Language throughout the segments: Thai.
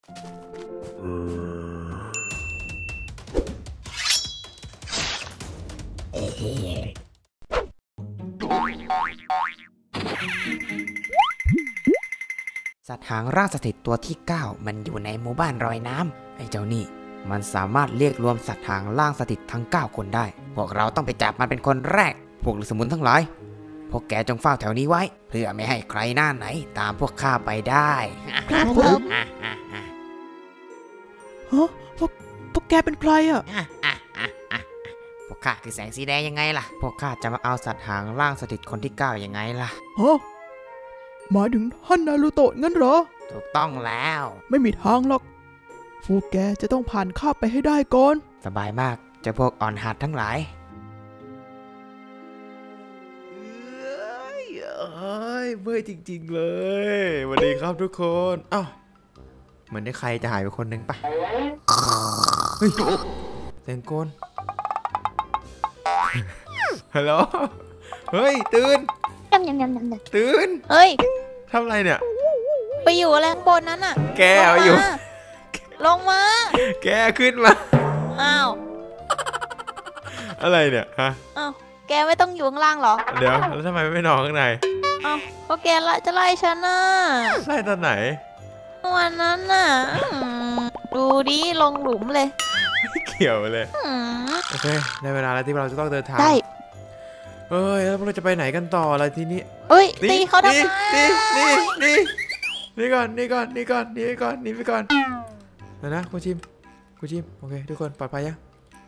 สัตว์หางร่างสถิตตัวที่9มันอยู่ในหมู่บ้านรอยน้ำไอ้เจ้านี่มันสามารถเรียกรวมสัตว์หางร่างสถิตทั้ง9คนได้พวกเราต้องไปจับมันเป็นคนแรกพวกฤาษีสมุนทั้งหลายพวกแกจงเฝ้าแถวนี้ไว้เพื่อไม่ให้ใครหน้าไหนตามพวกข้าไปได้ครับผมฮะพวกแกเป็นใครอ่ะพวกข้าคือแสงสีแดงยังไงล่ะพวกข้าจะมาเอาสัตว์หางร่างสถิตคนที่9ยังไงล่ะฮะหมายถึงท่านนารูโตะงั้นเหรอถูกต้องแล้วไม่มีทางหรอกพวกแกจะต้องผ่านข้าไปให้ได้ก่อนสบายมากเจ้าพวกอ่อนหัดทั้งหลายเมื่อยจริงๆเลยสวัสดีครับทุกคนอ้าวเหมือนได้ใครจะหายไปคนหนึ่งปะเฮ้ยเสียงโกนฮัลโหลเฮ้ยตื่นตื่นเฮ้ยทำอะไรเนี่ยไปอยู่อะไรข้างบนนั้นน่ะแกเอาอยู่ลงมาแกขึ้นมาอ้าวอะไรเนี่ยฮะอ้าวแกไม่ต้องอยู่ข้างล่างหรอเดี๋ยวแล้วทำไมไม่นอนข้างในอ้าวก็แกจะไล่ฉันน่ะไล่ตอนไหนวันนั้นน่ะดูดิลงหลุมเลยไม่เกี่ยวเลยโอเคในเวลาแล้วที่เราจะต้องเดินทางได้เอ้ยแล้วเราจะไปไหนกันต่ออะไรทีนี้เฮ้ยตีเขาทำไมนี่ก่อนนี่ไปก่อนเดี๋ยวนะคุณชิมโอเคทุกคนปลอดภัยยัง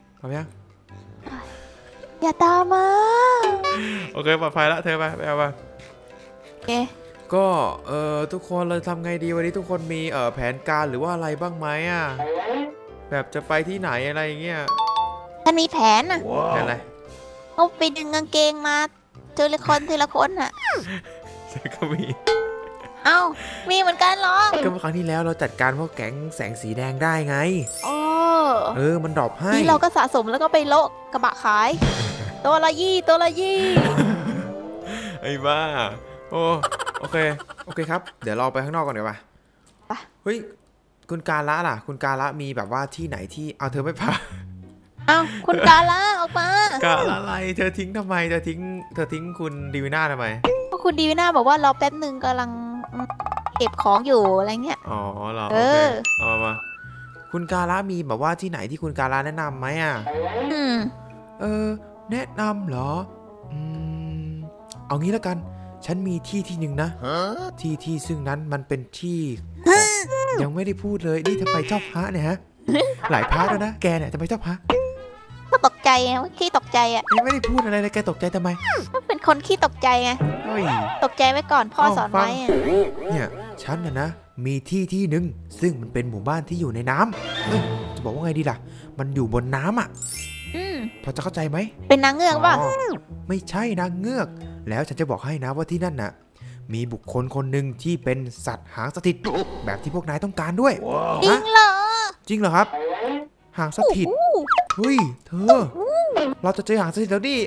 อย่าตามมาโอเคปลอดภัยแล้วเธอไปเอามาโอเคก็ทุกคนเราทำไงดีวันนี้ทุกคนมีแผนการหรือว่าอะไรบ้างไหมอ่ะแบบจะไปที่ไหนอะไรเงี้ยฉันมีแผนอ่ะแผนอะไรเอาไปดึงกางเกงมาทีละคนอ่ะฉันก็มีเอ้ามีเหมือนกันเหรอก็เมื่อครั้งที่แล้วเราจัดการพวกแก๊งแสงสีแดงได้ไงมันดรอปให้นี่เราก็สะสมแล้วก็ไปโละกระบะขายตัวละยี่ไอ้บ้าโอเคครับเดี๋ยวเราไปข้างนอกก่อนเดี๋ยวป่ะเฮ้ยคุณกาละล่ะคุณกาละมีแบบว่าที่ไหนที่เอาเธอไม่พาคุณกาละออกมากาละอะไรเธอทิ้งทำไมเธอทิ้งคุณดีวิน่าทำไมก็คุณดีวิน่าบอกว่ารอแป๊บนึงกำลังเก็บของอยู่อะไรเงี้ยอ๋อเหรอโอเคเอามาคุณกาละมีแบบว่าที่ไหนที่คุณกาละแนะนำไหมอ่ะแนะนำเหรอเอางี้แล้วกันฉันมีที่หนึ่งนะที่ซึ่งนั้นมันเป็นที่ยังไม่ได้พูดเลยนี่ทำไมชอบพระเนี่ยฮะหลายพระแล้วนะแกเนี่ยทำไมชอบพระก็ตกใจไงขี้ตกใจอ่ะไม่ได้พูดอะไรเลยแกตกใจทำไมก็เป็นคนขี้ตกใจไงตกใจไว้ก่อนพ่อสอนไว้เนี่ยฉันนะมีที่หนึ่งซึ่งมันเป็นหมู่บ้านที่อยู่ในน้ำจะบอกว่าไงดีล่ะมันอยู่บนน้ำอ่ะพอจะเข้าใจไหมเป็นนางเงือกป่ะไม่ใช่นางเงือกแล้วฉันจะบอกให้นะว่าที่นั่นน่ะมีบุคคลคนหนึ่งที่เป็นสัตว์หางสถิตแบบที่พวกนายต้องการด้วยจริงเหรอครับหางสถิตเฮ้ยเธอเราจะเจอหางสถิตแล้วดิ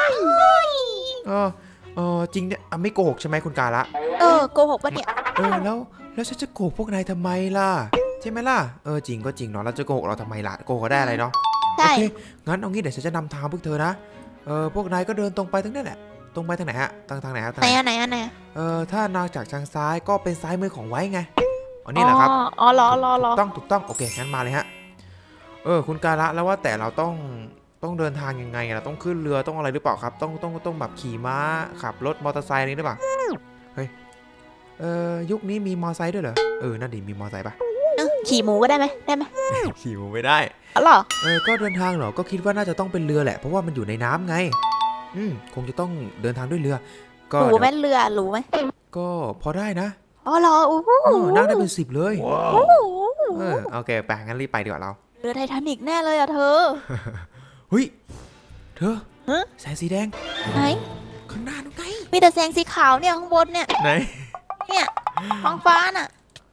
จริงเนี่ยไม่โกหกใช่ไหมคุณกาละโกหกปะเนี่ยแล้วฉันจะโกหกพวกนายทำไมล่ะใช่ไหมล่ะจริงก็จริงเนาะเราจะโกหกเราทำไมล่ะโกหกได้อะไรเนาะโอเคงั้นเอางี้เดี๋ยวฉันจะนำทางพวกเธอนะพวกนายก็เดินตรงไปทางนั้นแหละตรงไปทางไหนฮะทางไหนครับไหนถ้านางจากทางซ้ายก็เป็นซ้ายมือของไว้ไงอันนี้แหละครับรอถูกต้องโอเคงั้นมาเลยฮะคุณกาละแล้วว่าแต่เราต้องเดินทางยังไงเราต้องขึ้นเรือต้องอะไรหรือเปล่าครับต้องแบบขี่ม้าขับรถมอเตอร์ไซค์อะไรหรือเปล่าเฮ้ยยุคนี้มีมอเตอร์ไซค์ด้วยเหรอนั่นดิมีมอเตอร์ไซค์ปะขี่หมูก็ได้ไหมขี่หมูไม่ได้หรอก็เดินทางเหรอก็คิดว่าน่าจะต้องเป็นเรือแหละเพราะว่ามันอยู่ในน้ำไงคงจะต้องเดินทางด้วยเรือก็รู้ไหมเรือรู้ไหมก็พอได้นะเหรอนั่งได้เป็น10เลยโอเคไปงั้นรีบไปดีกว่าเราเรือไททานิกแน่เลยอะเธอเฮ้ยเธอแสงสีแดงไหนข้างหน้านู่นไงมีแต่แสงสีขาวเนี่ยข้างบนเนี่ยไหนเนี่ยท้องฟ้าน่ะ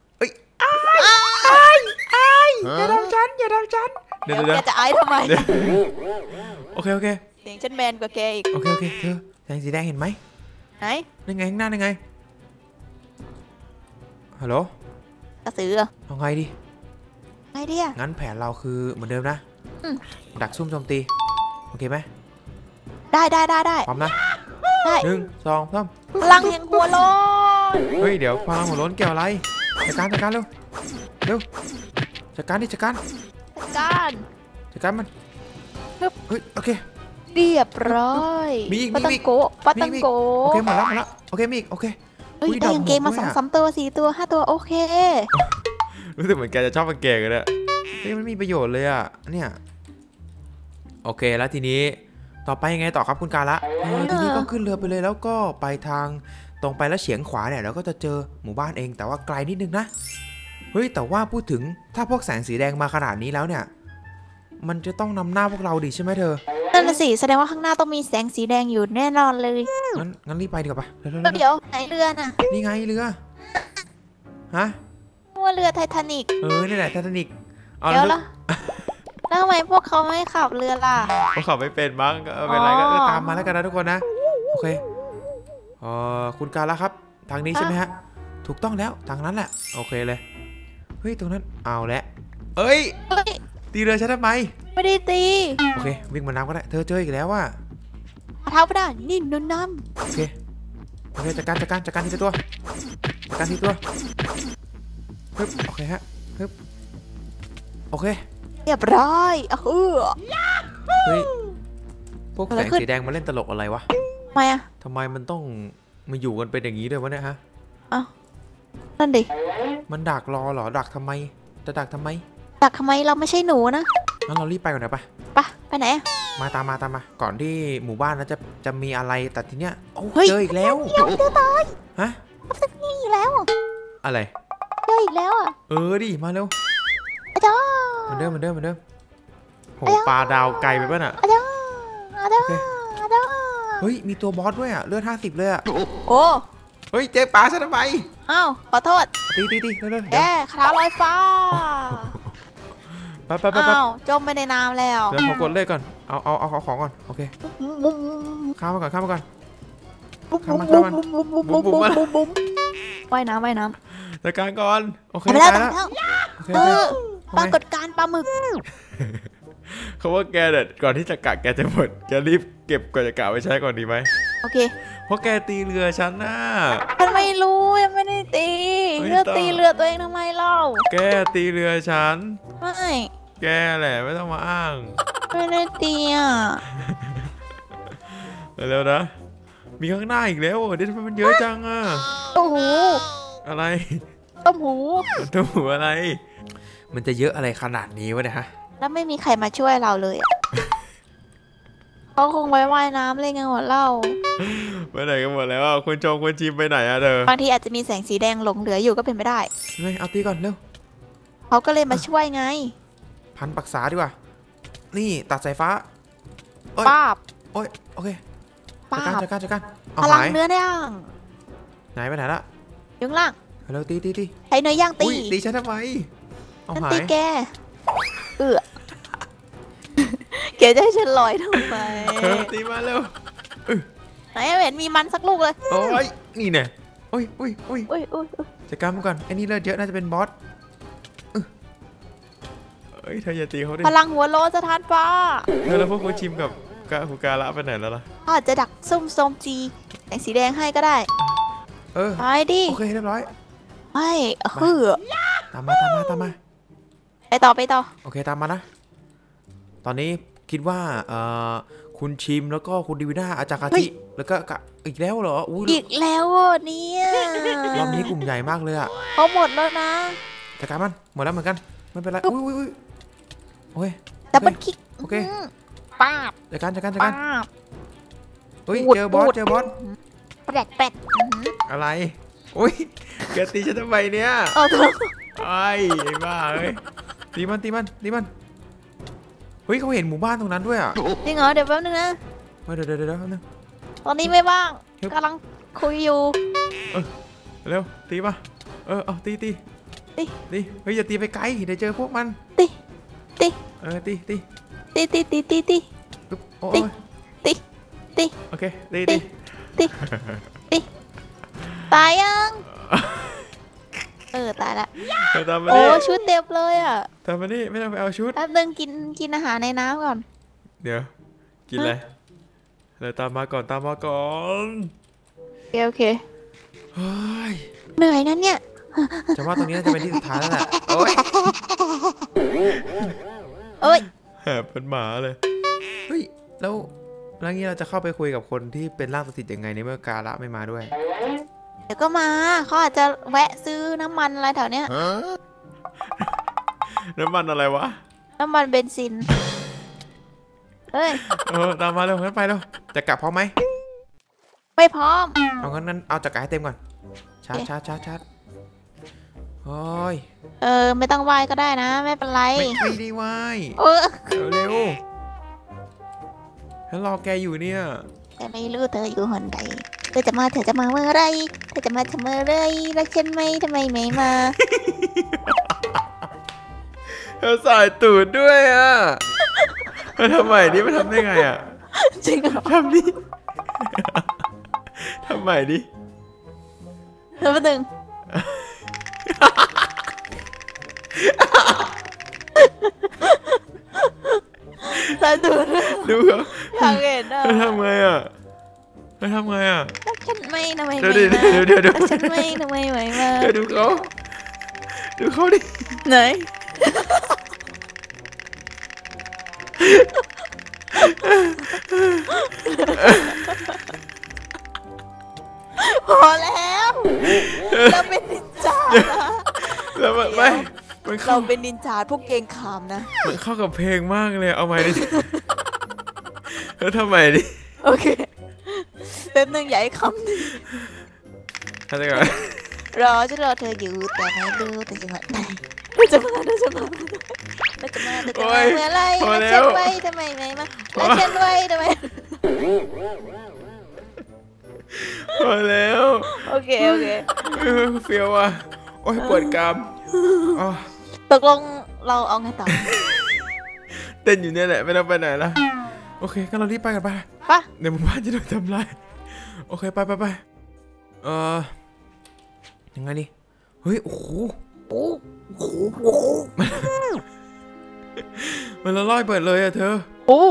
อย่าทำฉันเดี๋ยวแกจะไอ้ทำไมโอเคเสียงฉันแมนกว่าแกอีกโอเคเธอแสงสีแดงเห็นไหมไหนนั่นไงข้างหน้านั่นไงฮัลโหลกระสือเอาไงดีไงดีอะงั้นแผนเราคือเหมือนเดิมนะอืมดักซุ่มโจมตีโอเคไหมได้พร้อมนะได้ 1 2 3 พลังแห่งหัวโลนเฮ้ยเดี๋ยวพลังหัวโล้นเกี่ยวอะไรจัดการเร็วจัดการดิจัดการการจัดการมันฮึบเฮ้ยโอเคเรียบร้อยมีอีกปาตังโกะปาตังโกโอเคหมดแล้วโอเคมีอีกโอเคเฮ้ยอุ๊ยได้กางเกงมาดอกหมวกด้วย 2-3 ตัว4 ตัว 5 ตัวโอเครู้สึกเหมือนแกจะชอบกางเกงเลยเนี่ยเฮ้ยมันมีประโยชน์เลยอ่ะเนี่ยโอเคแล้วทีนี้ต่อไปยังไงต่อครับคุณกาละทีนี้ก็ขึ้นเรือไปเลยแล้วก็ไปทางตรงไปแล้วเฉียงขวาเนี่ยแล้วก็จะเจอหมู่บ้านเองแต่ว่าไกลนิดนึงนะเฮ้ยแต่ว่าพูดถึงถ้าพวกแสงสีแดงมาขนาดนี้แล้วเนี่ยมันจะต้องนำหน้าพวกเราดิใช่ไหมเธอนั่นน่ะสิแสดงว่าข้างหน้าต้องมีแสงสีแดงอยู่แน่นอนเลยงั้นรีบไปดีกว่าปะเร็วเดี๋ยวไหนเรือน่ะนี่ไงเรือฮะว่าเรือไททานิกนี่แหละไททานิกเอาเดี๋ยวแล้ละแล้วทำไมพวกเขาไม่ขับเรือล่ะเขาขับไม่เป็นมั้งก็เป็นไรก็อ๋อตามมาแล้วกันนะทุกคนนะโอเคคุณกาละครับทางนี้ใช่ไหมฮะถูกต้องแล้วทางนั้นแหละโอเคเลยเฮ้ยตรงนั้นเอาแล้วเอ้ยเฮ้ยตีเรือฉันทำไมไม่ได้ตีโอเควิ่งมาน้ำก็ได้เธอเจออีกแล้วว่ะเท้าไม่ได้นี่นน้โอเคจัดการทีละตัวจัดการทีละตัวฮึบโอเคฮะฮึบโอเคำเรียบร้อยเฮ้ยพวกแสงสีแดงมาเล่นตลกอะไรวะทำไมอะทำไมมันต้องมาอยู่กันเป็นอย่างนี้ด้วยวะเนี่ยฮะนั่นดิมันดักรอเหรอดักทำไมจะดักทำไมดักทำไมเราไม่ใช่หนูนะงั้นเรารีบไปก่อนนะปะไปไหนอะมาตามมาก่อนที่หมู่บ้านนั้นจะมีอะไรแต่ทีเนี้ยโอ้เฮ้ยเจออีกแล้วเจอตายฮะนี่อีกแล้วอะอะไรเจออีกแล้วอะดิมาเร็วอาจารเหมือนเดิมโหอาจารย์ปลาดาวไกลไปป่ะน่ะอาจารย์อาจารย์โอเคอาจารย์เฮ้ยมีตัวบอสด้วยอ่ะเลือด50เลยอ่ะโอ้เฮ้ยเจ๊ปลาฉันทำไมอ้าวขอโทษตีเร็วแกคาถาลอยฟ้าไปอ้าวจมไปในน้ำแล้วเดี๋ยวขอกดเลขก่อนเอาของก่อนโอเคข้ามมาก่อนบุ้มข้ามมาบุ้มข้ามมาบุ้มบุ้มบุ้มบุ้บุ้มมอะไรบุ้มบุ้มว่ายน้ำจัดการก่อนโอเคไปแล้วได้แล้ว โอเคปรากฏการณ์ปลาหมึกเขาว่าแกเนี่ยก่อนที่จะกะแกจะหมดแกรีบเก็บก่อนจะกะไปใช้ก่อนดีไหมโอเคเพราะแกตีเรือฉันน่ะฉันไม่รู้ยังไม่ได้ตีเฮ้ยเลือกต่อตีเรือตัวเองทำไมเล่าแกตีเรือฉันไม่แกแหละไม่ต้องมาอ้างไม่ได้ตีอ่ะเร็วๆนะ มีข้างหน้าอีกแล้วเดี๋ยวทำไมมันเยอะจังอ่ะต้มหูอะไรต้มหูตัวหัวอะไร มันจะเยอะอะไรขนาดนี้วะเนี่ยฮะแล้วไม่มีใครมาช่วยเราเลยอ่ะ เขาคงไว้ว่ายน้ำเล่นกันหมดเล่าไปไหนกันหมดแล้วอ่ะคุณจิมไปไหนอ่ะเธอบางทีอาจจะมีแสงสีแดงหลงเหลืออยู่ก็เป็นไปได้เฮ้ยเอาตีก่อนเร็วเขาก็เลยมาช่วยไงพันปักษาดีกว่า นี่ตัดสายฟ้า โอ๊ยป้าบโอ้ยโอเคป้าบจัดการเอาพลังหายเนื้อย่างไหนไปไหนละอยู่ข้างล่างเร็วตีใช้เนื้อย่างตีอุ้ยตีฉันทำไมเอาฉันหาตียแก แกจะให้ฉันลอยทำไมตีมาเร็วไหนไม่เห็นมีมันสักลูกเลยโอ้ยนี่เนี่ยโอ้ยอุ้ยอุ้ยอุ้ยจัดการมันก่อนไอ้นี่เลือดเยอะน่าจะเป็นบอสเอ้ยเธออย่าตีเขาดิพลังหัวโลนสถานฟ้าเธอแล้วพวกคุณชิมกับหูกาละไปไหนแล้วล่ะอาจจะดักซุ่มโซมจีแสงสีแดงให้ก็ได้ ไปดิโอเคเรียบร้อยไม่ตามมาไปต่อโอเคตามมานะตอนนี้คิดว่าคุณชิมแล้วก็คุณดิวิน่าอาจารย์กะทิแล้วก็อีกแล้วเหรออุ้ยอีกแล้วอ่ะเนี่ยรอบนี้กลุ่มใหญ่มากเลยอะเขาหมดแล้วนะจัดการมันหมดแล้วเหมือนกันไม่เป็นไรอุ้ยโอเคดับเบิลคิกโอเคป้าบจัดการป้าบเฮ้ยพูดเจอบอสแปดอะไรอุ้ยแกตีฉันทำไมเนี่ยเอาเถอะไอ้บ้าเอ้ยตีมันเฮ้ยเขาเห็นหมู่บ้านตรงนั้นด้วยอ่ะจริงเหรอเดี๋ยวแป๊บนึงนะเดี๋ยวแป๊บนึงตอนนี้ไม่ว่างกำลังคุยอยู่เร็วตีมาเอาตีเฮ้ยอย่าตีไปไกลเดี๋ยวเจอพวกมันตีตีปึ๊บโอ้ยตีโอเคตีตายยังตายละเธอตามมาโอ้ดิชุดเต็มเลยอ่ะตามมาดิไม่ต้องไปเอาชุดแป๊บนึงกินอาหารในน้ำก่อนเดี๋ยวกินอะไรเธอตามมาก่อนตามมาก่อนโอเคเฮ้ยเหนื่อยนะเนี่ยจะว่าตรงนี้จะเป็นที่สุดท้ายแล้วแหละโอ้ยเอ้ยแหบเป็นหมาเลยเฮ้ยแล้วงี้เราจะเข้าไปคุยกับคนที่เป็นร่างสถิตยังไงในเมื่อกาละไม่มาด้วยเดี๋ยวก็มาเขาอาจจะแวะซื้อน้ำมันอะไรแถวเนี้ยน้ำมันอะไรวะน้ำมันเบนซินเฮ้ยตามมาเร็วงั้นไปเร็วจะกลับพร้อมไหมไม่พร้อมเอางั้นเอาจักรให้เต็มก่อนชาร์จโอ้ยไม่ต้องไหว้ก็ได้นะ ไม่เป็นไรไม่ได้ไหวเออเร็วฉันรอแกอยู่เนี่ยแต่ไม่รู้เธออยู่หนใดเธอจะมาเมื่อไรเธอจะมาเมื่อไรรักฉันไหมทำไมไม่มาเธอสายตูดด้วยอ่ะมันทำไมดิมันทำได้ไงอ่ะจริงเหรอทำดิทำไมดิเธอมาดึงตาดูดดูเขาอยากเห็นอ่ะเธอทำไงอ่ะรักฉันไหมทำไมเดี๋ยว รักฉันไม่ทำไมไม่มาเดี๋ยวดูเขาดิไหนพอแล้วเราเป็นนินจานะแล้วมันไม่มันเราเข้าเป็นนินจาพวกเกงขามนะมันเข้ากับเพลงมากเลยเอาใหม่ดิแล้วทำไมดิโอเคแป๊บนึงอย่าให้คำนึงทำไงก่อนจะรอเธออยู่แต่ไม่รู้เธอจะมาไหนเธอจะมาเมื่อไรรักฉันไว้ทำไมไม่มารักฉันไว้ทำไมพอแล้วโอเคเฟียวอ่ะโอ้ยปวดกรามอ๋อตกลงเราเอาไงต่อเต้นอยู่เนี่ยแหละไม่ต้องไปไหนละโอเคงั้นเรารีบไปกันไปปะในหมู่บ้านจะโดนทำลายโอเคไปยังไงดิเฮ้ยโอ้โหมันละลอยเปิดเลยอะเธอโอ้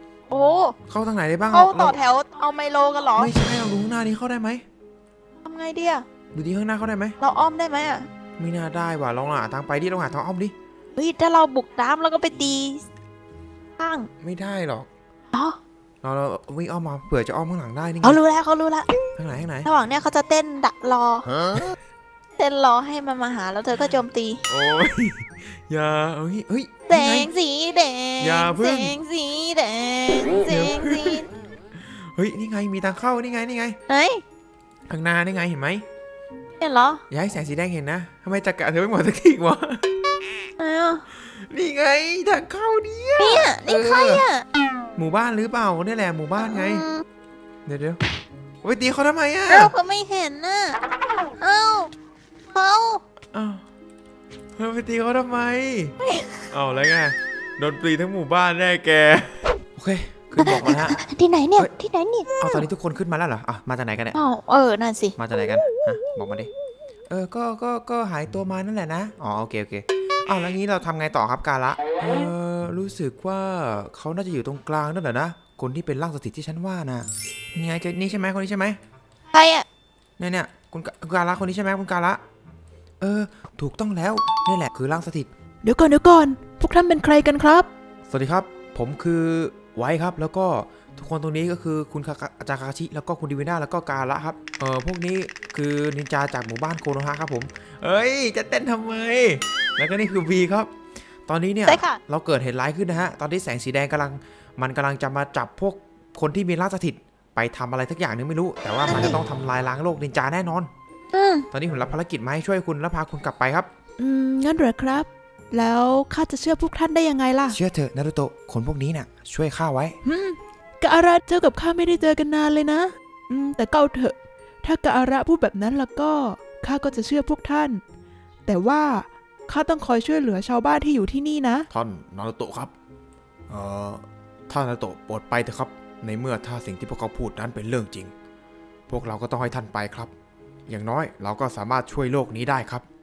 เข้าทางไหนได้บ้างเขาต่อแถวเอาไมโลกันเหรอไม่ใช่เราดูข้างหน้านี้เข้าได้ไหมทำไงดีอะดูดีข้างหน้าเข้าได้ไหมเราอ้อมได้ไหมอะไม่น่าได้ว่ะลองหาทางไปดิลองหาทางอ้อมดิเฮ้ยถ้าเราบุกน้ำแล้วก็ไปตีข้างไม่ได้หรอกอ๋อเราวิ่งอ้อมมาเผื่อจะอ้อมข้างหลังได้นี่ไงเขารู้แล้วทางไหนระหว่างเนี้ยเขาจะเต้นดักรอเต้นรอให้มันมาหาแล้วเธอก็โจมตีโอ้ยอย่าเฮ้ยแสงสีแดงอย่าพึ่งแสงสีแดงแสงสีเฮ้ยนี่ไงมีทางเข้านี่ไงไหนข้างหน้านี่ไงเห็นไหมเนี่ยเหรออย่าให้แสงสีแดงเห็นนะทำไมจักรเธอไม่หมดสักทีวะไหนอ่ะนี่ไงทางเข้าเนี่ยเนี่ยนี่ใครอ่ะหมู่บ้านหรือเปล่านี่แหละหมู่บ้านไงอืมเดี๋ยวไปตีเขาทำไมอ่ะเราก็ไม่เห็นน่ะเอ้าเขาอ้าวเฮ้ยไปตีเขาทำไมเอาแล้วไงโดนตีทั้งหมู่บ้านแน่แกโอเคขึ้นบอกมาฮะที่ไหนเนี่ยเฮ้ยที่ไหนเนี่ยเอาตอนนี้ทุกคนขึ้นมาแล้วเหรออ่ะมาจากไหนกันเนี่ยอ้าวนั่นสิมาจากไหนกันฮะบอกมาดิก็หายตัวมานั่นแหละนะอ๋อโอเคอ้าวแล้วงี้เราทำไงต่อครับกาละรู้สึกว่าเขาน่าจะอยู่ตรงกลางนั่นแหละนะคนที่เป็นร่างสถิตที่ฉันว่านะนี่ไงนี่ใช่ไหมคนนี้ใช่ไหมใครอ่ะเนี่ยคุณกาละคนนี้ใช่ไหมคุณกาละถูกต้องแล้วนี่แหละคือร่างสถิตเดี๋ยวก่อน พวกท่านเป็นใครกันครับสวัสดีครับผมคือไว้ครับแล้วก็ทุกคนตรงนี้ก็คือคุณอาจารย์คาชิแล้วก็คุณดิวิน่าแล้วก็กาละครับพวกนี้คือนินจาจากหมู่บ้านโคโนฮะครับผมเอ้ยจะเต้นทำไมแล้วก็นี่คือ V ครับตอนนี้เนี่ยใช่ค่ะเราเกิดเหตุร้ายขึ้นนะฮะตอนที่แสงสีแดงกำลังจะมาจับพวกคนที่มีร่างสถิตไปทำอะไรสักอย่างนึงไม่รู้ แต่ว่ามันจะต้องทำลายล้างโลกนินจาแน่นอน ตอนนี้ผมรับภารกิจมาให้ช่วยคุณและพาคุณกลับไปครับงั้นเหรอครับ แล้วข้าจะเชื่อพวกท่านได้ยังไงล่ะเชื่อเถอะนารุโตะคนพวกนี้น่ะช่วยข้าไว้กะอาระเจอกับข้าไม่ได้เจอกันนานเลยนะ แต่เก้าเถอะ ถ้ากะอาระพูดแบบนั้นแล้วก็ข้าก็จะเชื่อพวกท่าน แต่ว่าข้าต้องคอยช่วยเหลือชาวบ้านที่อยู่ที่นี่นะท่านนารุโตะครับท่านนารุโตะโปรดไปเถอะครับในเมื่อถ้าสิ่งที่พวกเขาพูดนั้นเป็นเรื่องจริงพวกเราก็ต้องให้ท่านไปครับอย่างน้อยเราก็สามารถช่วยโลกนี้ได้ครับ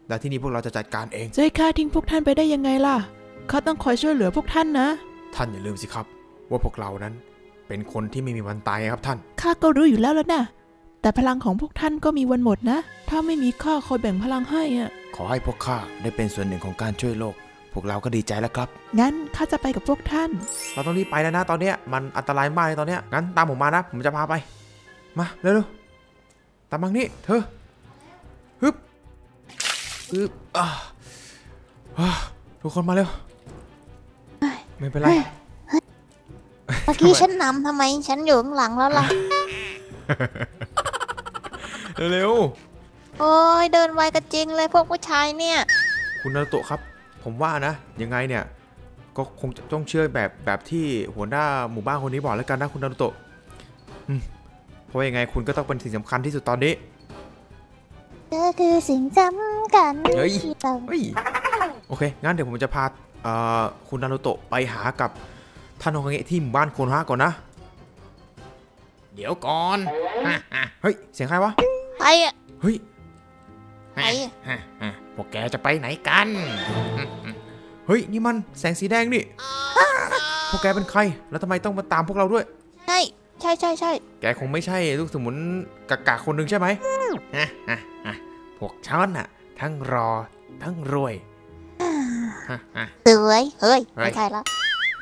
และที่นี่พวกเราจะจัดการเองจะให้ข้าทิ้งพวกท่านไปได้ยังไงล่ะข้าต้องคอยช่วยเหลือพวกท่านนะท่านอย่าลืมสิครับว่าพวกเรานั้นเป็นคนที่ไม่มีวันตายครับท่านข้าก็รู้อยู่แล้วนะแต่พลังของพวกท่านก็มีวันหมดนะถ้าไม่มีข้าคอยแบ่งพลังให้อ่ะขอให้พวกข้าได้เป็นส่วนหนึ่งของการช่วยโลกพวกเราก็ดีใจแล้วครับงั้นข้าจะไปกับพวกท่านเราต้องรีบไปแล้วนะตอนเนี้ยมันอันตรายมากเลยตอนเนี้ยงั้นตามผมมานะผมจะพาไปมาเร็วๆตามมังนี่เธอฮึบทุกคนมาเร็วไม่เป็นไรเมื่อกี้ฉันนำทำไมฉันอยู่ข้างหลังแล้วล่ะเร็วโอ้ยเดินไวกันจริงเลยพวกผู้ชายเนี่ยคุณนารุโตะครับผมว่านะยังไงเนี่ยก็คงจะต้องเชื่อแบบที่หัวหน้าหมู่บ้านคนนี้บอกแล้วกันนะคุณนารุโตะเพราะยังไงคุณก็ต้องเป็นสิ่งสำคัญที่สุดตอนนี้เธอคือสิ่งสำคัญเฮ้ยที่ต้องโอเคงั้นเดี๋ยวผมจะพาคุณนารุโตะไปหากับท่านโฮคาเงะที่หมู่บ้านโคโนฮะก่อนนะเดี๋ยวก่อนเฮ้ยเสียงใครวะไปอะเฮ้ยไปอะพวกแกจะไปไหนกันเฮ้ยนี่มันแสงสีแดงนี่พวกแกเป็นใครแล้วทำไมต้องมาตามพวกเราด้วยใช่แกคงไม่ใช่ลูกสมุนกากาคนหนึ่งใช่ไหมพวกฉันน่ะทั้งรอทั้งรวยสวยเฮ้ยไม่ใช่แล้ว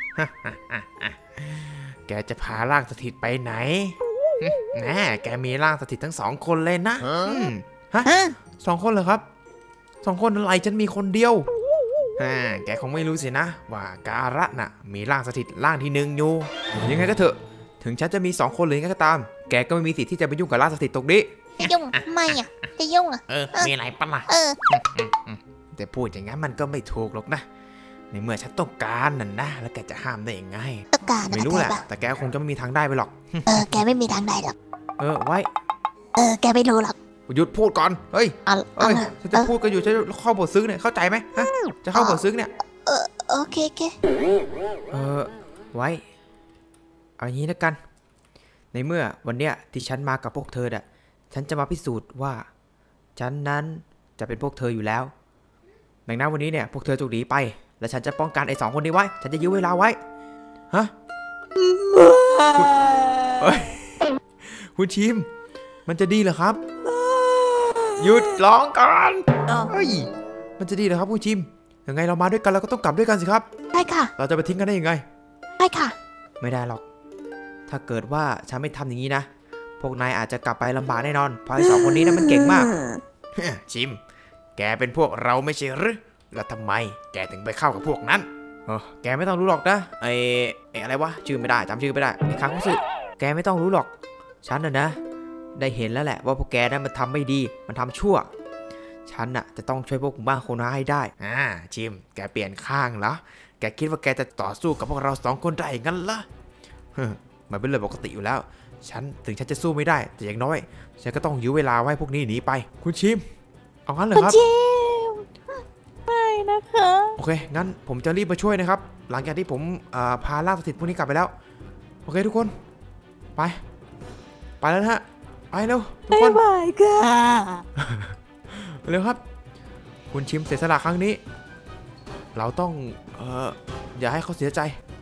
แกจะพาร่างสถิตไปไหนแน่แกมีร่างสถิตทั้ง2 คนเลยนะฮะ2 คนเหรอครับ2 คนอะไรฉันมีคนเดียวแกคงไม่รู้สินะว่าการะน่ะมีร่างสถิตร่างที่1อยู่ยังไงก็เถอะถึงฉันจะมี2 คนหรือยังไงก็ตามแกก็ไม่มีสิทธิ์ที่จะไปยุ่งกับร่างสถิตตรงนี้จะยุ่งไม่อะจะยุ่งอะมีอะไรปะล่ะแต่พูดอย่างนั้นมันก็ไม่ถูกหรอกนะในเมื่อฉันต้องการนั่นนะแล้วแกจะห้ามได้ยังไงต้องการไม่รู้แหละแต่แกคงจะไม่มีทางได้ไปหรอกแกไม่มีทางใดหรอกไว้แกไม่รู้หรอกหยุดพูดก่อนเฮ้ยเอาฉันจะพูดกันอยู่จะเข้าบทซึ้งเนี่ยเข้าใจไหมฮะจะเข้าบทซึ้งเนี่ยโอเคไว้เอาอย่างนี้แล้วกันในเมื่อวันเนี้ยที่ฉันมากับพวกเธอน่ะฉันจะมาพิสูจน์ว่าฉันนั้นจะเป็นพวกเธออยู่แล้วดังนั้นวันนี้เนี่ยพวกเธอจงหนีไปและฉันจะป้องกันไอ้2 คนนี้ไว้ฉันจะยื้อเวลาไว้ฮะคุณชิมมันจะดีเหรอครับหยุดร้องก่อนเฮ้ยมันจะดีเหรอครับคุณชิมยังไงเรามาด้วยกันเราก็ต้องกลับด้วยกันสิครับใช่ค่ะเราจะไปทิ้งกันได้ยังไงใช่ค่ะไม่ได้หรอกถ้าเกิดว่าฉันไม่ทำอย่างนี้นะพวกนายอาจจะกลับไปลำบากแน่นอนเพราะไอ้2 คนนี้นะมันเก่งมากชิมแกเป็นพวกเราไม่ใช่หรือแล้วทำไมแกถึงไปเข้ากับพวกนั้นแกไม่ต้องรู้หรอกนะไอ้อะไรวะชื่อไม่ได้จำชื่อไม่ได้ไอ้ครั้งรู้สึกแกไม่ต้องรู้หรอกฉันนะได้เห็นแล้วแหละว่าพวกแกนั้นมันทำไม่ดีมันทำชั่วฉันน่ะจะต้องช่วยพวกหมู่บ้านโคโนฮะให้ได้ชิมแกเปลี่ยนข้างเหรอแกคิดว่าแกจะต่อสู้กับพวกเรา2 คนได้งั้นเหรอมันเป็นเรื่องปกติอยู่แล้วถึงฉันจะสู้ไม่ได้แต่อย่างน้อยฉันก็ต้องยื้อเวลาไว้พวกนี้หนีไปคุณชิมเอางั้นเหรอครับไม่นะคะโอเคงั้นผมจะรีบมาช่วยนะครับหลังจากที่ผมพาร่างสถิตพวกนี้กลับไปแล้วโอเคทุกคนไปแล้วนะฮะไปเร็วทุกคนบายค่ะเร็วครับคุณชิมเสียสละครั้งนี้เราต้องอย่าให้เขาเสียใจ